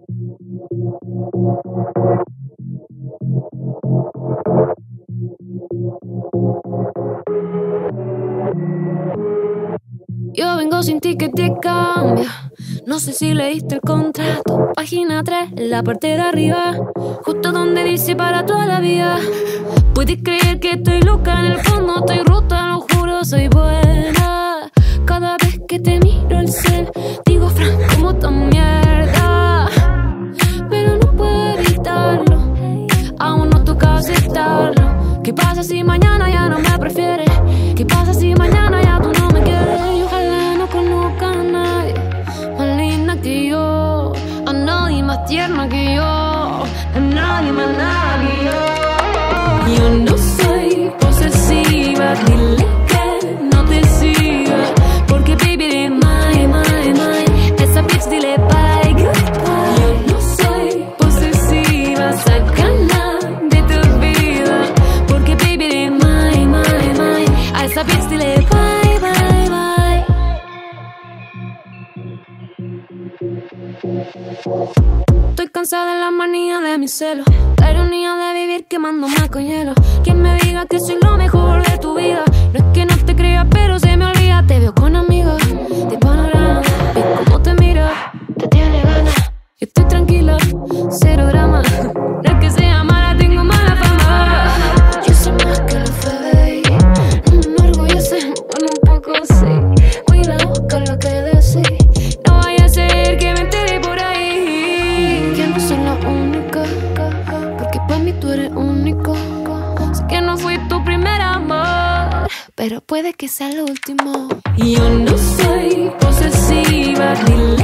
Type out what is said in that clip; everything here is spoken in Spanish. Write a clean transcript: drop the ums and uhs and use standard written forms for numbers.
Yo vengo sin ticket de cambio. No sé si leíste el contrato. Página 3, en la parte de arriba, justo donde dice para toda la vida. Puedes creer que estoy loca, en el fondo estoy rota, lo juro, soy buena. Cada vez que te miro el cel, digo, Fran, ¿cómo tan mierda? Pero no puedo evitarlo, aún no toca aceptarlo. ¿Qué pasa si mañana ya no me prefieres? ¿Qué pasa si mañana ya tú no me quieres? Y ojalá no conozca a nadie más linda que yo, a nadie más tierna que yo, a nadie más nada que yo. Yo no soy posesiva, dile que no te siga, porque baby eres mine. Esa bitch dile bye, goodbye. Yo no soy posesiva, sácala de tu vida, porque baby eres mine. A esa bitch dile bye, bye, bye. Estoy cansada de la manía de mi celo, la ironía de vivir quemándome con hielo. Quien me diga que soy lo mejor de tu vida, no es que no te crea, pero se me olvida. Te veo con amigos de panorama, ves cómo te miro, te tiene ganas. Yo estoy tranquila, cero drama, no es que sea mala, tengo mala fama. Yo soy más que la FBI, no me enorgullece, bueno, un poco sí. Cuida la boca lo que decís, no vaya a ser que me entere por ahí. Que no soy la única, porque para mí tú eres único. Sé que no fui tu primer amor, pero puede que sea el último. Yo no soy posesiva, dile